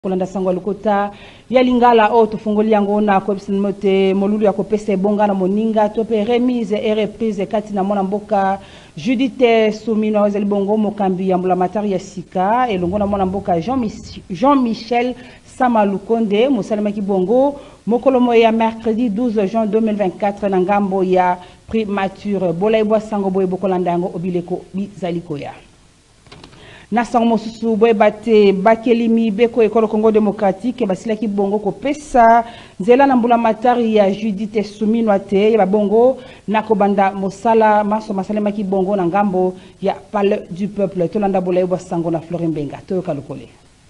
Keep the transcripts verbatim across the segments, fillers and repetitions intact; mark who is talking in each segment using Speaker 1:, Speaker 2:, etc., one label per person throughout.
Speaker 1: Kolanda sangwa lukota ya lingala o tufungoli yango na ko mote molulu ya kopesa bonga na moninga tope remise et reprise kati na mwana mboka Judith Soumino wazali bongo mokambi ya mbulamatari ya sika elongo na mwana mboka Jean Mich Jean Michel Samalukonde musalema kibongo mokolomo ya mercredi douze juin deux mille vingt-quatre na ngambo ya primature bolaibwa sango boye bokolanda yango obileko bizaliko ya na sango susu boye bate bakelimi beko ekolo Congo démocratique basila ki bongo ko pesa nzela na mbula matari ya Judith Soumino ate ya bongo na kobanda mosala maso masalema ki bongo na ngambo ya Palais du Peuple tolanda bolaibwa sango na Florin Benga toyoka lokole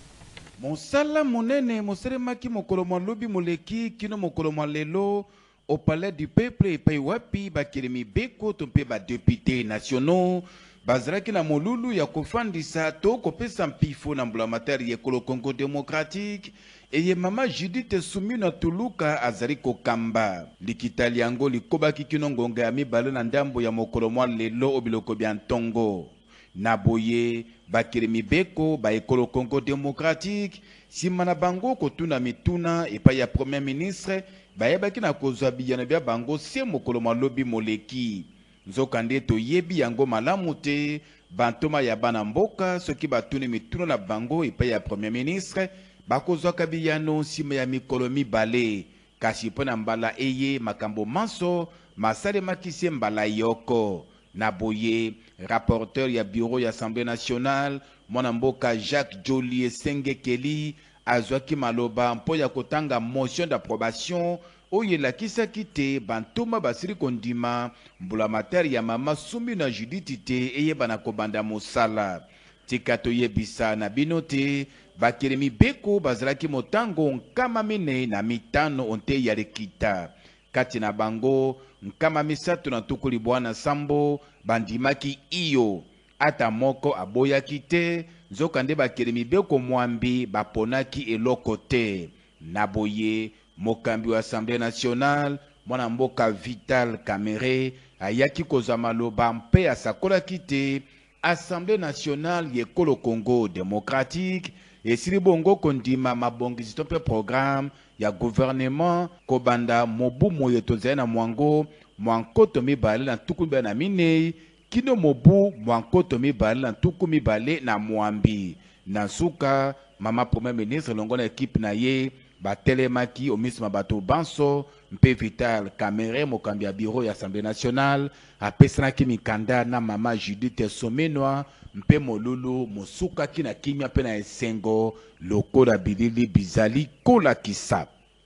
Speaker 2: mosala monene mosalema ki mokolo lobi moleki kino mokolo lelo au Palais du Peuple et pa wapi bakelimi beko tompe ba députés nationaux bazaraki na molulu ya kofandisa to kopesa mpifo na mbulamatari ekolo Congo démocratique eye mama Judith Soumino tuluka azari kokamba likitali yango likobaki kino ngonga ya mibale na ndambo ya mokolo mwa lelo obiloko bya ntongo na boye bakelemi beko ba ekolo Congo démocratique sima na bango kotuna mituna epa ya premier ministre bayebaki na kozwa biyano bya bango se mokolo malobi moleki nzokande to yebi yango malamu te bantoma ya bana mboka soki batuni mituna na bango epa ya premier ministre bakozwa kabiyano sima ya mikolo mibale kasi pona mbala eye makambo manso masale makisi mbala yoko na boye rapporteur ya bureau ya Assemblée nationale mwana mboka Jacques Jolie Senge Kelly azwaki maloba mpo ya kotanga motion d'approbation oye la kisa kite bantoma basiri kondima mbula materi ya mama Soumino na Judith te eye bana kobanda mosala tikato yebisa na binote bakelemi beko bazalaki motango nkama mine na mitano onte ya lekita kati na bango nkama misato na tukuli bwana sambo bandimaki iyo ata moko aboyaki te nzokande bakelemi beko mwambi baponaki eloko te na boye mokambi wa Assemblée nationale mwana mboka Vital Kamerhe ayaki kozwa maloba mpe asakolaki te Assemblée nationale yekolo Congo démocratique esili bongo kondima mabongisi to mpe programme ya gouvernement kobanda mobu moyo tozali na mwango mwankoto mibale na tuku mibale na minei kino mobu mwankoto mibale na tuku mibale na mwambi na suka mama premier ministre longo na équipe na ye batelemaki omisima bato banso mpe Vital Kamerhe mokambi ya bureau ya Assemblée nationale apesanaki mikanda na mama Judith Soumino mpe molulu mosukaki na kimia mpe na esengo lokola bilili bizali kolakisa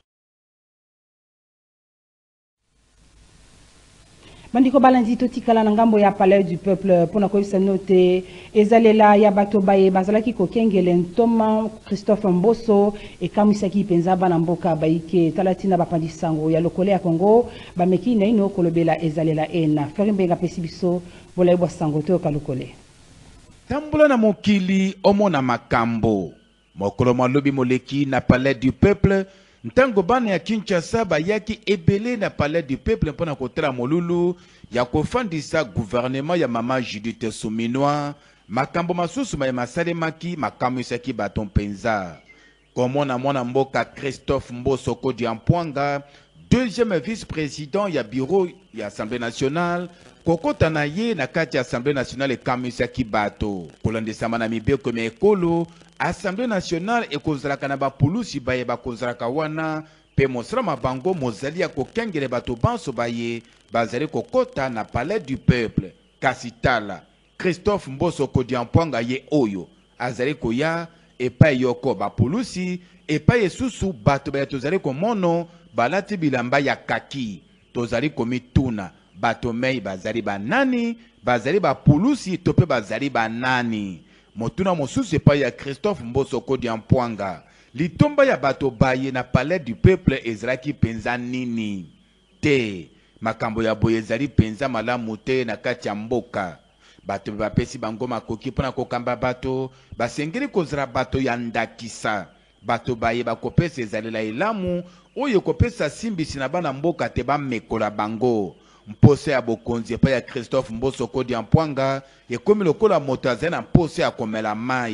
Speaker 1: Mandiko balandi totikala na ngambo ya Palais du Peuple pona koyisa note ezalela ya bato baye bazalaki kokengele ntoma Christophe Mboso ekamisaki penza bana mboka baike talatina bapandisango ya lokole ya Congo bameki na ino kolobela ezalela ena Florimbenga pesibiso bolaibwa sango to kalokole
Speaker 2: tambula na mokili omona makambo mokolo malobi moleki na Palais du Peuple ntango bana ya Kinshasa bayaki ebele na Palais du Peuple mpona kotala molulu ya kofandisa gouvernement ya mama Judith Soumino makambo masusu ma masalemaki makamisaki bato mpenza komona mwana mboka Christophe Mboso Kodi Ampwanga deuxième vice-président ya bureau ya Assemblée nationale kokota na ye na kati ya Assemblée nationale ekamisaki bato kolandisama na mibeko me ekolo Assemblée nationale ekozalaka na bapulusi baye bakozalaka wana pe mosala mabango mozali ya kokengele bato banso baye bazali kokota na Palais du Peuple kasi tala Christophe Mboso Kodi Ampwanga ye oyo azali koya epai yoko bapulusi epai esusu bato baye tozali komono balati bilamba ya kaki tozali komituna bato mei bazali banani bazali bapulusi to pe bazali banani motuna mosusu epai ya Christophe Mboso Kodi Ampwanga litomba ya bato baye na Palais du Peuple ezalaki penza nini te makambo ya boye ezali penza malamu te na kati ya mboka bato bapesi bango makoki mpona kokamba bato basengeli kozala bato ya ndakisa bato baye bakopesa ezalela elamu oyo kopesa simbisi na bana mboka te bamekola bango mpose ya bokonzi epai ya Christophe Mboso Kodi Ampwanga ekomi lokola moto azali na mpose ya komela mai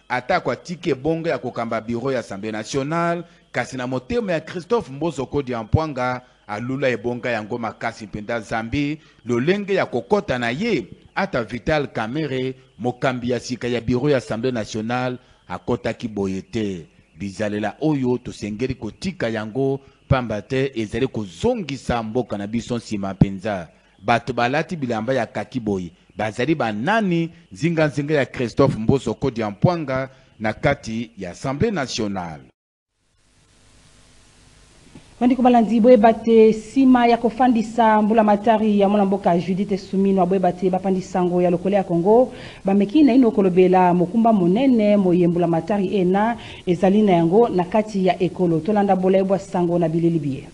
Speaker 2: ata kwa tike bongo ya kokamba bureau ya Assemblée nationale kasi na motema ya Christophe Mboso Kodi Ampwanga alula ebonga yango makasi mpenda zambi lolenge ya kokota na ye ata Vital Kamerhe mokambi ya sika ya bureau ya Assemblée nationale akotaki boye te. Bizalela oyo tosengeli kotika yango pamba te ezali kozongisa mboka na biso nsima mpenza. Bato balati bilamba ya kaki boye bazali banani zinga nzinga ya Christophe Mboso Kodi Ampwanga na kati ya Assemblée nationale.
Speaker 1: Mandiko balandi boyebate sima ya kofandisa mbula matari ya mwana mboka Judith Suminwa boyebate bapandisango ya lokole ya Congo bameki na ino kolobela mokumba monene moyembula matari ena ezalina yango na kati ya ekolo tolanda bolebwa sango na bililibie.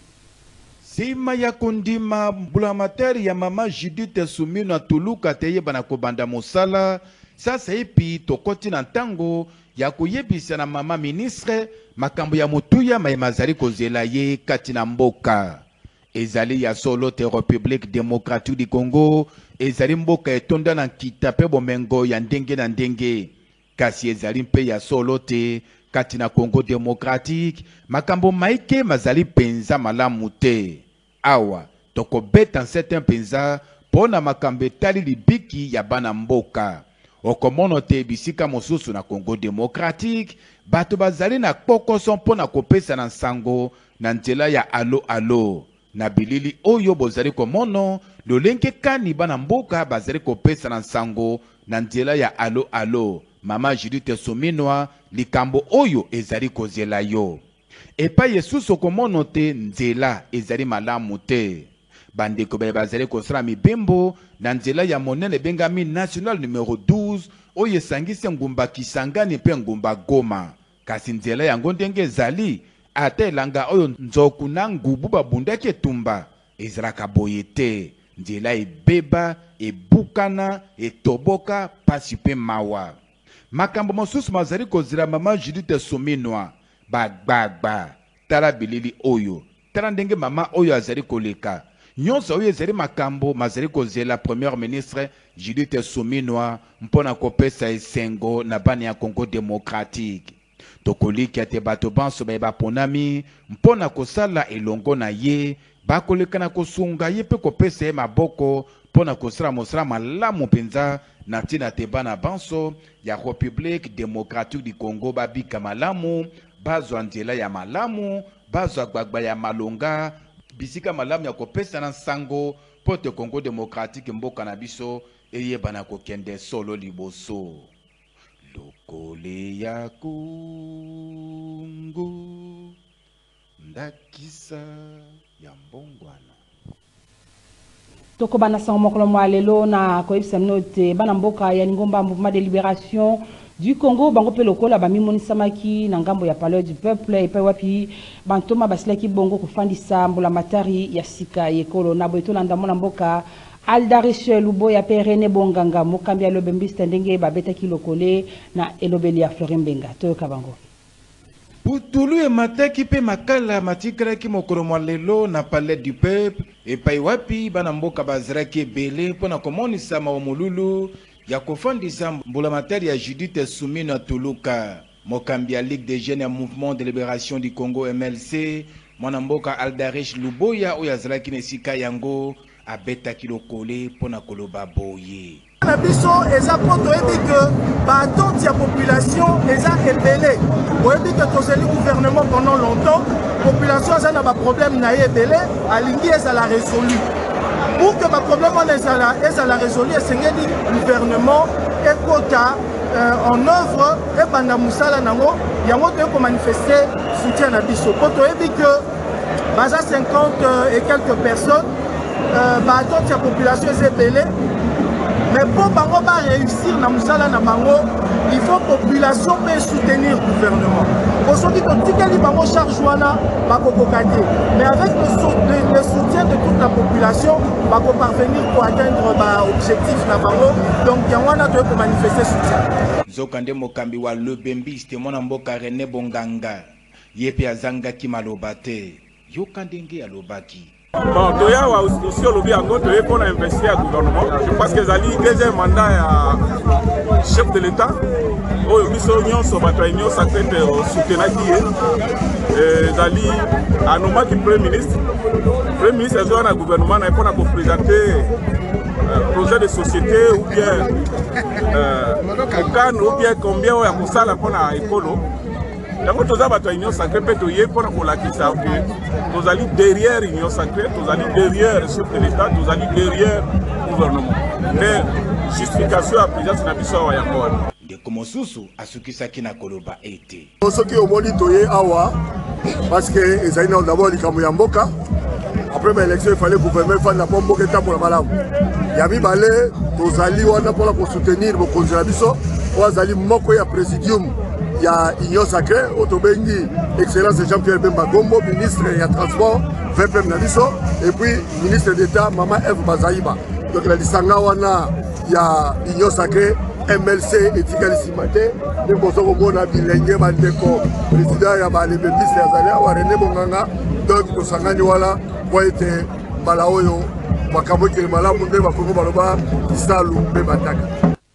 Speaker 2: Sima ya kundima mbula matari ya mama Judith Suminwa tuluka teye bana kobanda mosala sasa epi tokoti na ntango ya kuyebisa na mama ministre makambo ya mutuya maimazali kozela ye kati na mboka. Ezali ya solo te République démocratique du Congo, ezali mboka etonda na kitape bomengo ya ndenge na ndenge. Kasi ezali mpe ya solo te kati na Congo démocratique, makambo maike mazali penza malamu te. Awa, toko beta en certain penza pona makambo etali libiki ya bana mboka. Okomono te bisika mosusu na Congo démocratique, bato bazali na kokoso mpona kopesa na sango na nzela ya alo alo. Na bilili oyo bozali komono, lolenge kani bana mboka bazali kopesa na sango na nzela ya alo alo. Mama Judith Suminwa likambo oyo ezali kozela yo. Epa Yesus okomono te nzela ezali malamu te. Bandeko bale bazali kosala mibembo na nzela ya monene bengami national numéro douze oyo esangisi ngumba Kisangani mpe ngumba Goma. Kasi nzela yango ndenge ezali ata elanga oyo nzoku na ngubu babundaki etumba ezalaka boye te. Nzela ebeba, ebukana, etoboka, pasi mpe mawa. Makambo mosusu mazali kozela mama Judith Suminwa bagbagba tala bilili oyo tala ndenge mama oyo azali koleka. Nyonso oyo ezali makambo mazali kozela première ministre Judith Suminwa mpona kopesa esengo na bana ya Congo démocratique. Tokoliki ate bato banso ba ponami mpona kosala elongo na ye bakoleka na kosunga ye pe kopesa ye maboko mpona kosala mosala malamu mpenza na ntina te bana banso ya République démocratique du Congo babika malamu bazwa nzela ya malamu bazwa gbagba ya malonga bisika malamu ya kopesa na sango pote Congo démocratique mboka na biso eyebana kokende solo liboso. Lokole ya Congo ndakisa ya mbongwana.
Speaker 1: Toko bana sango mokolo mwa lelo na koyebisa note bana mboka ya Lingomba Mouvement de Libération du Congo bango pe lokola bamimoni samaki na ngambo ya Palais du Peuple epe wapi bantoma basilaki bongo kofandisa mbula matari ya sika yekolo na boito landa mona mboka Aldarish Luboya pe René Bonganga mokambi ya lobembiste ndenge babetaki lokole na elobeli ya Florimbenga toyoka bango.
Speaker 2: Putulu e mataki pe makala matikraki mokolo mwa lelo na Palais du Peuple epai wapi bana mboka baziraki ebele mpona komonisa mawamululu ya kofandisa mbula matari ya Judith Suminwa tuluka. Mokambi ya Ligue des Jeunes ya Mouvement de Libération du Congo M L C mwana mboka Aldarish Luboya oyo azalaki na esika yango abetaki lokole mpona koloba boye.
Speaker 3: Na biso eza po toyebi ke baatente ya population eza ebele. Oyebi ke tozali gouvernement pendant longtemps, population aza na baproblème na ye ebele alingi ezala résolu. Pour que baproblème wana ezala ezala résolu esengeli gouvernement ekota euh, en œuvre ebanda musala nango yango toyeko manifester soutien na biso. Po toyebi ke baza cinquante et quelques personnes euh, baatente ya population eza ebele. Mais pour bango ba réussir na musala na bango, il faut population peut soutenir le gouvernement. Pour ceux qui ont tiré bango charge wana ba kokokate. Mais avec le, le, le soutien de toute la population, ba ko parvenir pour atteindre ba objectif na bango. Donc yanwana to ko manifester soutien.
Speaker 2: Zokande mokambi wa lobembiste mona mboka René Bonganga. Yepe azanga ki malobate. Yokandenge ya lobaki.
Speaker 4: Bon, Toya aussi au lobby à notre pour investir à gouvernement. Je pense que Zali deuxième mandat chef de l'État, oyo biso nyonso bato union sacrée soutenaki ye ezali anomaki premier ministre premier ministre azwa na gouvernement na mpona koprésenter projet de société ou bien okano ou bien combien oyo ya kosala mpona ekolo. Yango toza bato union sacrée mpe toye mpona kolakisa ke tozali derrière union sacrée, tozali derrière chef de l'État, tozali derrière gouvernement. Mais justification ya présidence na biso awa yango wana
Speaker 2: ndeko mosusu asukisaki na koloba ete
Speaker 3: soki omoni toye awa parce que ezali na d'abord likambo ya mboka. Après l'élection il fallait gouverner fanda po mboka etambola malamu ya mibale tozali wana mpona kosoutenir bokonzi na biso oyo azali moko ya présidium ya union sacrée oyo tobengi excellence Jean-Pierre Bemba Gombo, ministre ya transport V P M na biso, et puis ministre d'État Mama Eve Bazaïba. Donc la lisanga wana ya union sacrée M L C etikali simate ne bozoko mona bilenge bandeko président ya balebebisi ya zali awa René Bonganga. Donc tosangani wala po ete mbala oyo makambo ekele malamu nde bakongo baloba isalu mpe bataka.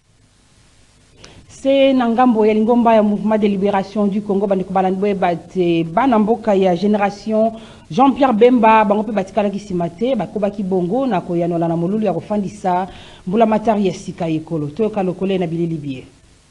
Speaker 1: C'est Nangambo ya lingomba ya mouvement de libération du Congo bandeko balandwe bate banamboka ya génération Jean-Pierre Bemba bango pe batikala kisimate bakoba ki bongo na koyanola na molulu ya kofandisa mbula matari ya sika ekolo toyoka lokole na bilili bie.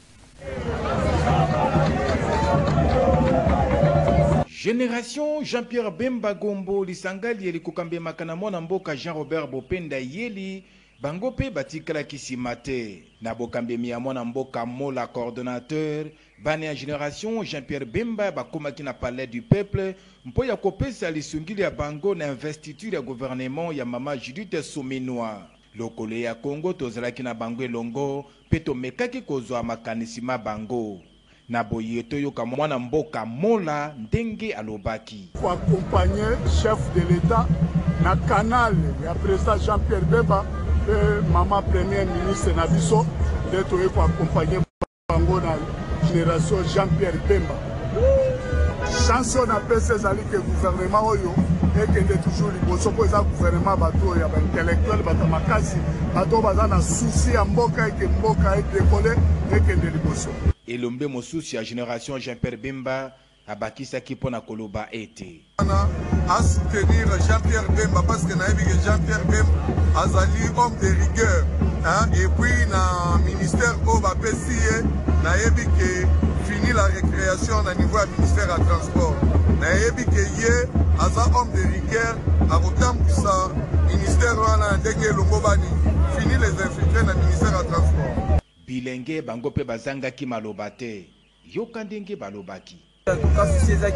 Speaker 2: Génération Jean-Pierre Bemba Gombo lisangali yeli kukambe makana mwana mboka Jean-Robert Bopenda yeli bango pe batikala kisimate na bokambe ya mwana mboka mola coordonnateur bane ya génération Jean-Pierre Bemba bakomaki na palais du peuple mpo ya kopesa lisungili ya bango na investiture ya gouvernement ya mama Judith Suminwa lokole ya Congo tozalaki na bango elongo pe tomekaki kozwa makanisima bango na boye toyoka mwana mboka mola ndenge alobaki
Speaker 5: pour accompagner chef de l'État na canal ya président Jean-Pierre Bemba et maman premier ministre Nabiso de toye pour accompagner bango na génération Jean-Pierre Bemba. Chanson na pese zali que gouvernement oyo ekende toujours liboso po eza gouvernement bato ya ba intellectuel bato makasi bato baza na souci ya mboka eke mboka edekole ekende liboso.
Speaker 2: Elombe mosusu ya génération Jean-Pierre Bemba abakisaki mpona koloba ete
Speaker 6: à soutenir Jean-Pierre Bemba parce que nayebi que Jean-Pierre Bemba azali homme de rigueur hein? Et puis na ministère o bapesi ye nayebi que fini la récréation na niveau ya ministère ya transport nayebi que ye aza homme de rigueur akotambwisa ministère wana ndenge elongo bani fini les infiltrés na ministère ya transport
Speaker 2: bilenge bango pe bazangaki maloba te yoka ndenge balobaki
Speaker 7: ministère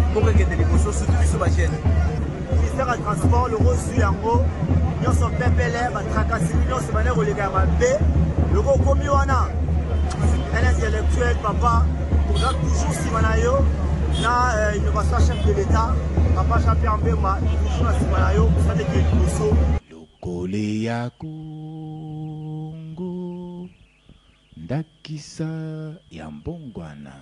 Speaker 7: ya transport le reçu yango nyonso pepele batrakasi nyonso bane kolega mabe loko komi wana un intellectuel papa toza toujours nsima na yo na innovation chef de l'État papa Jean-Pierre Bemba toujours na nsima na yo kosaleki liboso
Speaker 2: lokole ya Congo ndakisa ya mbongwana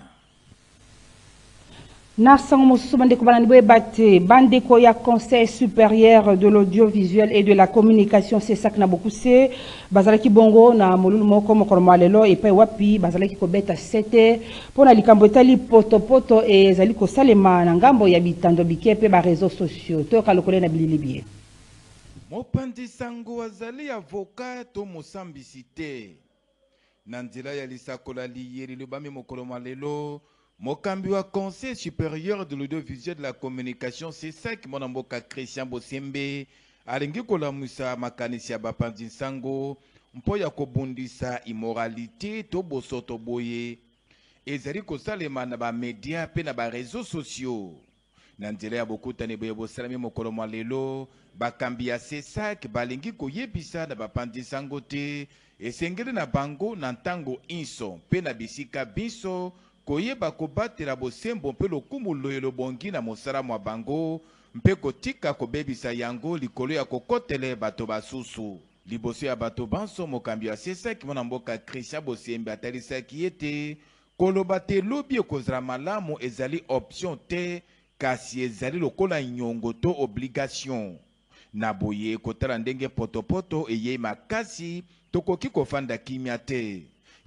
Speaker 1: Narsango mosusu bandeko banandwe bate bandeko ya Conseil supérieur de l'audiovisuel et de la communication c'est ça na bokuse bazalaki bongo na molulu moko mokolo malelo et pa wapi bazalaki ko beta sete pona likambo etali poto poto et ezali ko salema na ngambo ya bitando bikepe ba réseaux sociaux to kalokole na bilili bie
Speaker 2: Mopandi sango azali avocat to mosambisi te na nzela ya lisakola liyeri lobami mokolo malelo mokambi wa Conseil supérieur de l'audiovisuel de la communication c'est ça qui mon mboka Christian Bosembe alingi kolamusa makanisi ya bapandi sango mpo ya kobundisa immoralité to bosoto boye ezali kosalema na ba media pe na ba réseaux sociaux na nzela ya bokutani boye bosalami mokolo malelo bakambi ya sesak balingi koyebisa na bapandi sango te esengeli na bango na ntango inso pe na bisika biso koyeba kobatela bosembo mpe lokumu loyelo bongi na mosala mwa bango mpe kotika kobebisa yango likolo ya kokotele bato basusu liboso ya bato banso mokambi ya sesaki mwana mboka Christian Bosembe atalisaki ete koloba te lobi ekozala malamu ezali option te kasi ezali lokola nyongo to obligation na boye kotala ndenge potopoto eyei makasi tokoki kofanda kimia te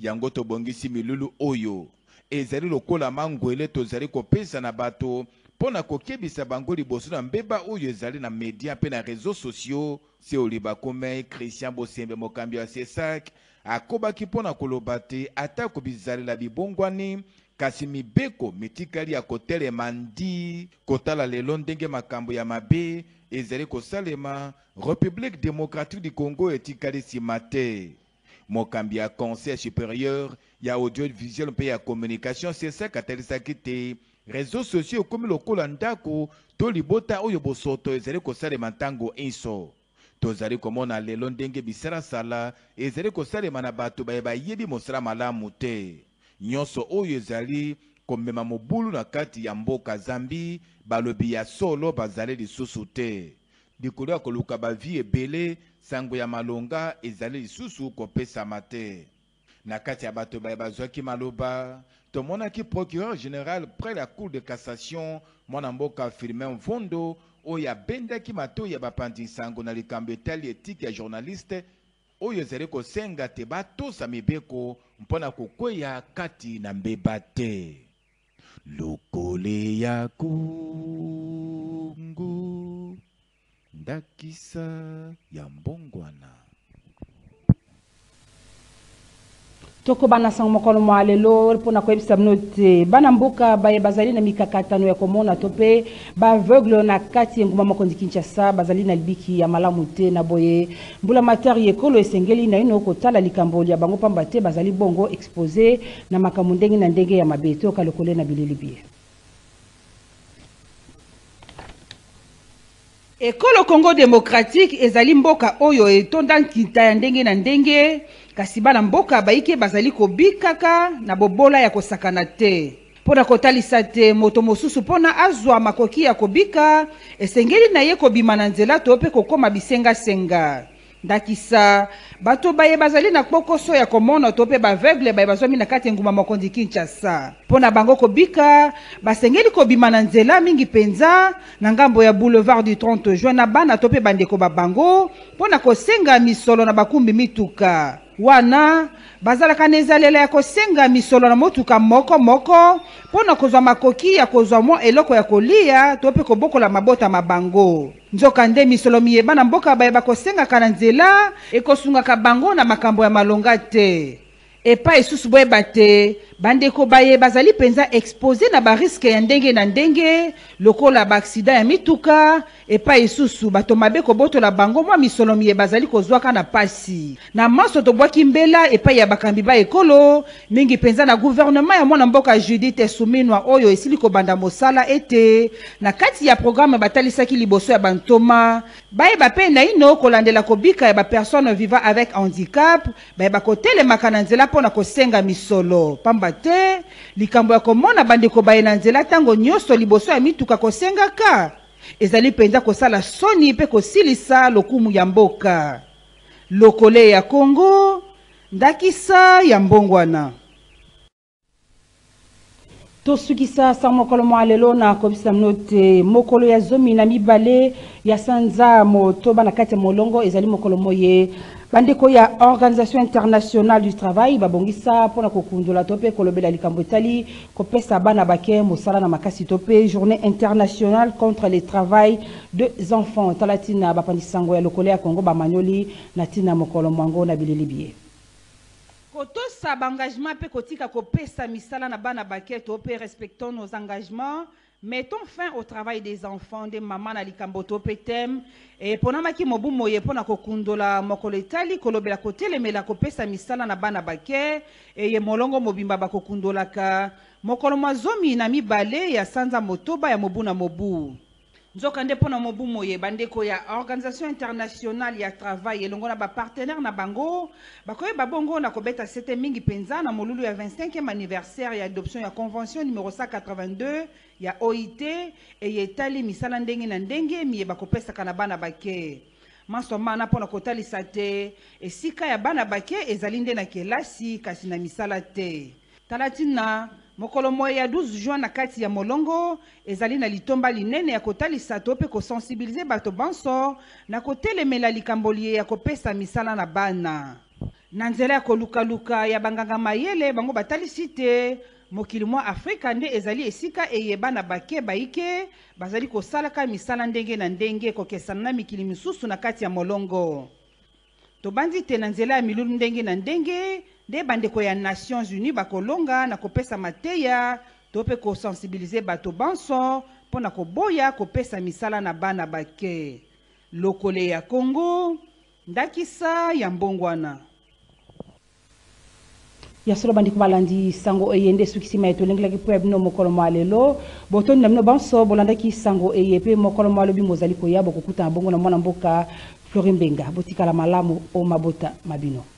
Speaker 2: yango tobongisi milulu oyo ezali lokola mangwele tozali kopesa na bato pona kokebisa bango liboso na mbeba oyo ezali na media pe na réseaux sociaux. Se oliba kome Christian Bosembe mokambi ya Sesak akobaki pona koloba te ata kobizalela bibongwani kasi mibeko mitikali ya kotele mandi kotala lelo ndenge makambo ya mabe ezali kosalema République démocratique du Congo etikali nsima te. Mokambi ya Conseil supérieur ya audiovisuel pe ya communication Sesak atalisaki te réseaux sociaux komi lokola ndako to libota oyo bosoto ezali kosalema ntango inso. Tozali komona lelo ndenge bisara sala ezali kosalema na bato baye bayebi mosala malamu te. Nyonso oyo ezali komema mobulu na kati ya mboka Zambi balobi ya solo bazali lisusu te. Likolo ya koluka bavi ebele sango ya malonga ezali lisusu kopesama te. Na kati ya bato baye bazwaki maloba tomonaki procureur général près la cour de cassation mwana mboka Firmin Mvondo oyo abendaki matoi ya bapandi sango na likambo etali etike ya journaliste oyo ezali kosenga te batosa mibeko mpona kokweya kati na mbeba te. Lokole ya kungu ndakisa ya mbongwana.
Speaker 1: Toko bana sang mokolo mwalelo pona koyebisa mnote bana mboka baye bazali na mikakatano ya komona tope ba aveugle na kati ya nguma mokondi Kinshasa bazali na libiki ya malamu te na boye mbula materi ekolo esengeli na ino kotala likambo ya bango pamba te bazali bongo exposé na makambo ndenge na ndenge ya mabeto kalokole na bilili bie. Ekolo Congo démocratique ezali mboka oyo etonda nkita ya ndenge na ndenge kasi bana mboka baike bazali kobikaka na bobola ya kosakana te. Pona kotalisa te moto mosusu pona azwa makoki ya kobika esengeli na ye kobima na nzela to pe kokoma bisenga senga. Ndakisa bato baye bazali na kokoso ya komona to pe baveugle baye bazwami na kati nguma mokondi Kinshasa. Pona bango kobika basengeli kobima na nzela mingi penza na ngambo ya boulevard du trente juin na bana to pe bandeko babango pona kosenga misolo na bakumbi mituka. Wana bazalaka nezalela ya kosenga misolo na motuka moko moko pona kozwa makoki ya kozwa mwa eloko ya kolia to pe kobokola mabota mabango. Nzoka nde misolo miyeba na mboka baye bakosenga kana nzela ekosungaka bango na makambo ya malonga te. Epa esusu boyeba te bandeko baye bazali penza exposé na bariske ya ndenge na ndenge lokola ba accident ya mituka epa esusu bato mabe kobotola bango mwa misolo miye bazali kozwaka na pasi na maso tobwaki mbela epa ya bakambi ba ekolo mingi penza na gouvernement ya mwana mboka Judith Suminwa oyo esili kobanda mosala ete na kati ya programme batalisaki liboso ya bantoma baye bape na ino kolandela kobika ya ba personne vivant avec handicap baye bakotelemaka na nzela pona kosenga misolo pamba te likambo ya komona bandeko baye na nzela tango nyonso liboso ya mituka kosengaka ezali penza kosala soni pe kosilisa lokumu ya mboka. Lokole ya Congo ndakisa ya mbongwana. Tosukisa sa mokolo mwalelo na kobisa mnote mokolo ya zomi na mibale ya sanza motoba na kati molongo ezali mokolo moye bandeko ya Organisation internationale du travail babongisa pona kokundola tope kolobela likambo etali kopesa bana bake mosala na makasi tope journée internationale contre le travail des enfants talatina bapandisango ya lokole ya Congo bamanyoli na tina mokolo mwango na bilili bie. Kotosa engagement pe kotika kopesa misala na bana bake tope respectons nos engagements. Mettons fin au travail des enfants, des mamans na likambo tope tem et ponamaki mobu moye pona kokundola mokolo etali kolobela kotelemela kopesa misala na bana bake et ye molongo mobimba bakokundolaka mokolo mazomi na mibale ya sanza motoba ya mobu na mobu. Nzoka nde pona mobu moye bandeko ya Organisation internationale ya travail elongo na ba partenaire na bango bakoye babongo na kobeta sete mingi penza na molulu ya vingt-cinquième anniversaire ya adoption ya convention numéro cent quatre-vingt-deux ya O I T et yetali misala ndenge na ndenge miye bakopesaka na bana bake. Masomana pona kotalisa te esika ya bana bake ezali nde na kelasi kasi na misala te. Talatina mokolo moye ya douze juin na kati ya molongo ezali na litomba linene ya kotalisa to pe ko sensibiliser bato banso na kotelemela likambo liye ya kopesa misala na bana. na nzela ya kolukaluka ya banganga mayele bango batalisi te mokili mwa Afrika nde ezali esika eyeba na bake baike bazali kosalaka misala ndenge na ndenge kokesana na mikili misusu na kati ya molongo. Tobandi te na nzela ya milulu ndenge na ndenge nde bandeko ya Nations Unies bakolonga na kopesa mateya tope ko sensibiliser bato banso pona koboya kopesa misala na bana bake. Lokole ya Congo ndakisa ya mbongwana. Ya solo bandi kubalandi sango eyende sukisima eto lengla ki pweb no mokolo malelo botoni na mino banso bolanda ki sango eyepe mokolo malo bi mozali ko yabo kokuta bongo na mwana mboka Florimbenga botikala malamu o mabota mabino.